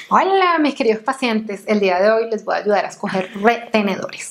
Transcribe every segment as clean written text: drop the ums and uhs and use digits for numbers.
Hola mis queridos pacientes, el día de hoy les voy a ayudar a escoger retenedores.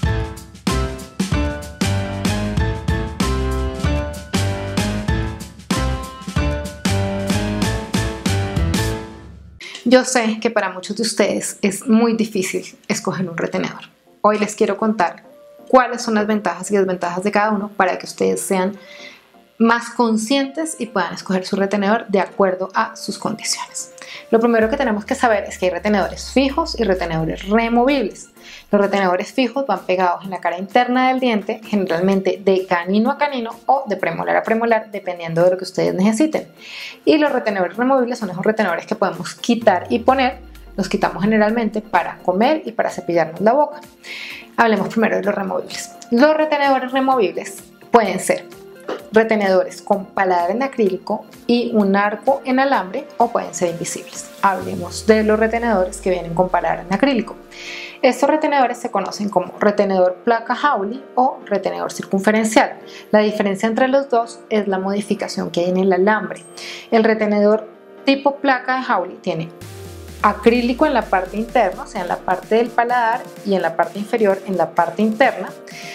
Yo sé que para muchos de ustedes es muy difícil escoger un retenedor. Hoy les quiero contar cuáles son las ventajas y desventajas de cada uno para que ustedes sean más conscientes y puedan escoger su retenedor de acuerdo a sus condiciones. Lo primero que tenemos que saber es que hay retenedores fijos y retenedores removibles. Los retenedores fijos van pegados en la cara interna del diente, generalmente de canino a canino o de premolar a premolar, dependiendo de lo que ustedes necesiten. Y los retenedores removibles son esos retenedores que podemos quitar y poner. Los quitamos generalmente para comer y para cepillarnos la boca. Hablemos primero de los removibles. Los retenedores removibles pueden ser retenedores con paladar en acrílico y un arco en alambre o pueden ser invisibles. Hablemos de los retenedores que vienen con paladar en acrílico. Estos retenedores se conocen como retenedor placa Hawley o retenedor circunferencial. La diferencia entre los dos es la modificación que hay en el alambre. El retenedor tipo placa de Hawley tiene acrílico en la parte interna, o sea en la parte del paladar, y en la parte inferior en la parte interna,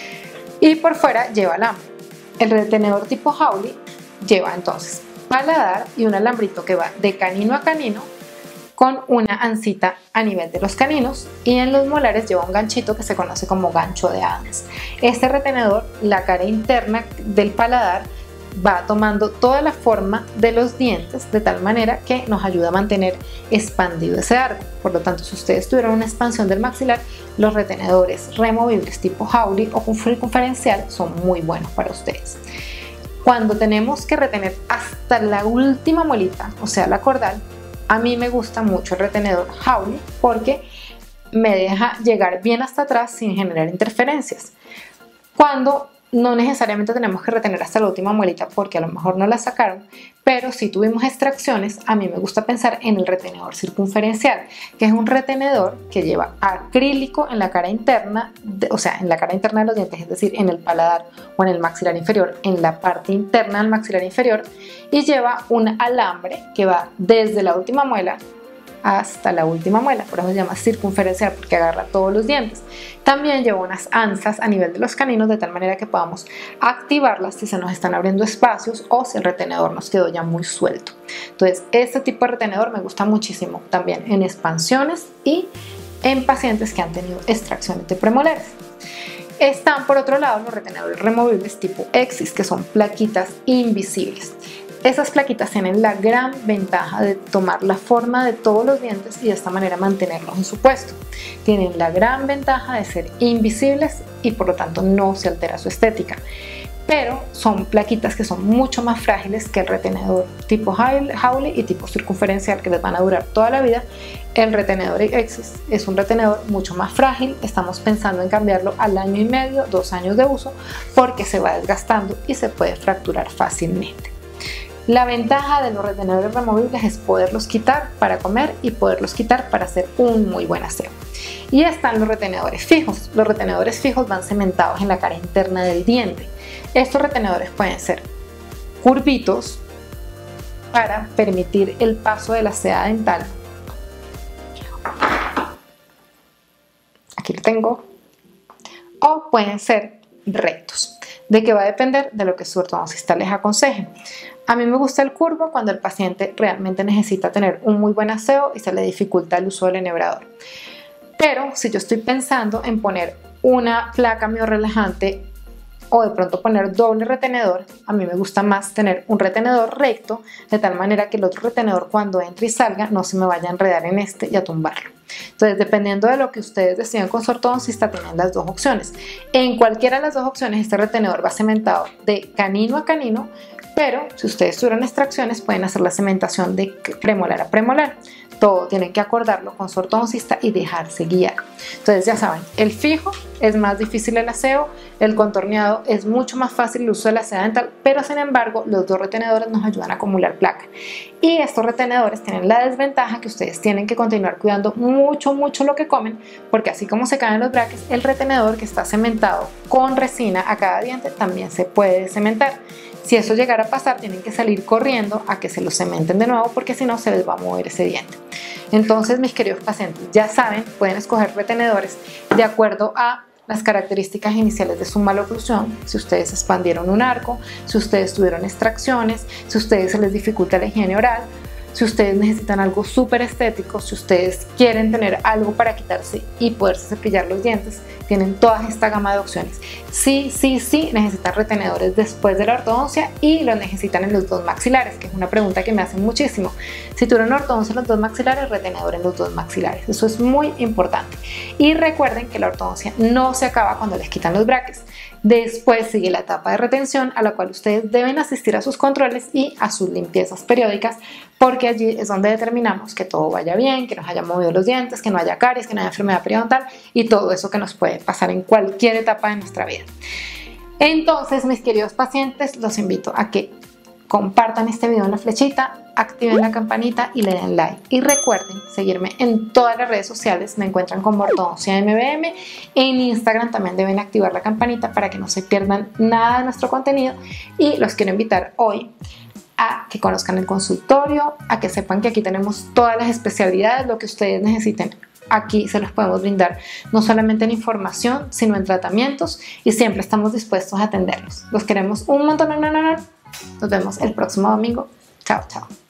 y por fuera lleva alambre. El retenedor tipo Hawley lleva entonces paladar y un alambrito que va de canino a canino con una ancita a nivel de los caninos, y en los molares lleva un ganchito que se conoce como gancho de Adams. Este retenedor, la cara interna del paladar, va tomando toda la forma de los dientes de tal manera que nos ayuda a mantener expandido ese arco. Por lo tanto, si ustedes tuvieron una expansión del maxilar, los retenedores removibles tipo Hawley o circunferencial son muy buenos para ustedes. Cuando tenemos que retener hasta la última muelita, o sea la cordal, a mí me gusta mucho el retenedor Hawley porque me deja llegar bien hasta atrás sin generar interferencias. Cuando no necesariamente tenemos que retener hasta la última muelita porque a lo mejor no la sacaron, pero si tuvimos extracciones, a mí me gusta pensar en el retenedor circunferencial, que es un retenedor que lleva acrílico en la cara interna, o sea, en la cara interna de los dientes, es decir, en el paladar o en el maxilar inferior, en la parte interna del maxilar inferior, y lleva un alambre que va desde la última muela hasta la última muela, por eso se llama circunferencial porque agarra todos los dientes. También lleva unas anzas a nivel de los caninos de tal manera que podamos activarlas si se nos están abriendo espacios o si el retenedor nos quedó ya muy suelto. Entonces este tipo de retenedor me gusta muchísimo también en expansiones y en pacientes que han tenido extracciones de premolares. Están por otro lado los retenedores removibles tipo Exis, que son plaquitas invisibles. Esas plaquitas tienen la gran ventaja de tomar la forma de todos los dientes y de esta manera mantenerlos en su puesto. Tienen la gran ventaja de ser invisibles y por lo tanto no se altera su estética. Pero son plaquitas que son mucho más frágiles que el retenedor tipo Hawley y tipo circunferencial, que les van a durar toda la vida. El retenedor Exis es un retenedor mucho más frágil, estamos pensando en cambiarlo al año y medio, 2 años de uso, porque se va desgastando y se puede fracturar fácilmente. La ventaja de los retenedores removibles es poderlos quitar para comer y poderlos quitar para hacer un muy buen aseo. Y están los retenedores fijos. Los retenedores fijos van cementados en la cara interna del diente. Estos retenedores pueden ser curvitos para permitir el paso de la seda dental. Aquí lo tengo. O pueden ser rectos. ¿De qué va a depender? De lo que su ortodoncista les aconseje. A mí me gusta el curvo cuando el paciente realmente necesita tener un muy buen aseo y se le dificulta el uso del enhebrador. Pero si yo estoy pensando en poner una placa miorrelajante o de pronto poner doble retenedor, a mí me gusta más tener un retenedor recto, de tal manera que el otro retenedor cuando entre y salga no se me vaya a enredar en este y a tumbarlo. Entonces, dependiendo de lo que ustedes decidan con su ortodoncista, tienen las dos opciones. En cualquiera de las dos opciones, este retenedor va cementado de canino a canino, pero si ustedes tuvieron extracciones, pueden hacer la cementación de premolar a premolar. Todo tienen que acordarlo con su ortodoncista y dejarse guiar. Entonces ya saben, el fijo es más difícil el aseo, el contorneado es mucho más fácil el uso de la seda dental, pero sin embargo los dos retenedores nos ayudan a acumular placa. Y estos retenedores tienen la desventaja que ustedes tienen que continuar cuidando mucho lo que comen, porque así como se caen los brackets, el retenedor que está cementado con resina a cada diente también se puede cementar. Si eso llegara a pasar, tienen que salir corriendo a que se lo cementen de nuevo porque si no se les va a mover ese diente. Entonces, mis queridos pacientes, ya saben, pueden escoger retenedores de acuerdo a las características iniciales de su maloclusión, si ustedes expandieron un arco, si ustedes tuvieron extracciones, si a ustedes se les dificulta la higiene oral, si ustedes necesitan algo súper estético, si ustedes quieren tener algo para quitarse y poderse cepillar los dientes, tienen toda esta gama de opciones. Sí, necesitan retenedores después de la ortodoncia y los necesitan en los dos maxilares, que es una pregunta que me hacen muchísimo. Si tuvieron ortodoncia en los dos maxilares, retenedor en los dos maxilares. Eso es muy importante. Y recuerden que la ortodoncia no se acaba cuando les quitan los brackets. Después sigue la etapa de retención, a la cual ustedes deben asistir a sus controles y a sus limpiezas periódicas, porque allí es donde determinamos que todo vaya bien, que no haya movido los dientes, que no haya caries, que no haya enfermedad periodontal y todo eso que nos puede pasar en cualquier etapa de nuestra vida. Entonces, mis queridos pacientes, los invito a que compartan este video en la flechita, activen la campanita y le den like. Y recuerden seguirme en todas las redes sociales, me encuentran como Ortodoncia MBM. En Instagram también deben activar la campanita para que no se pierdan nada de nuestro contenido. Y los quiero invitar hoy a que conozcan el consultorio, a que sepan que aquí tenemos todas las especialidades, lo que ustedes necesiten. Aquí se los podemos brindar no solamente en información, sino en tratamientos y siempre estamos dispuestos a atenderlos. Los queremos un montón. Nos vemos el próximo domingo. Chao, chao.